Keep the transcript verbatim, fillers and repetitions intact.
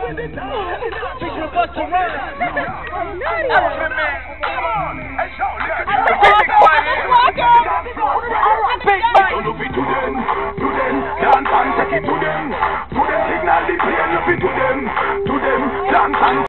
Big Mike. To them, to them, can't take it to them.